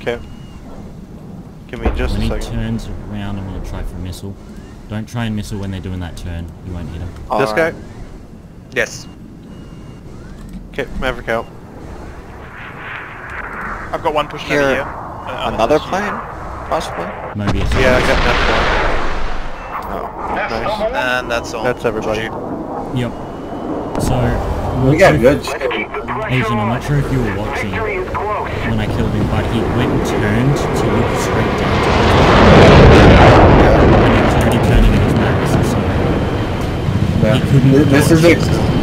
Okay. Give me just a When he second. turns around, I'm gonna try for a missile. Don't try and missile when they're doing that turn. You won't hit them. This guy? Yes. Okay, Maverick out. I've got one pushing over here. Another plane? Possibly? Maybe it's Yeah, I got another Oh. one. Nice. And that's all. That's everybody. Yep. So, We got good. Asian, I'm not sure if you were watching when I killed him, but he went and turned to look straight down to the and he was already turning in his max, so he couldn't This is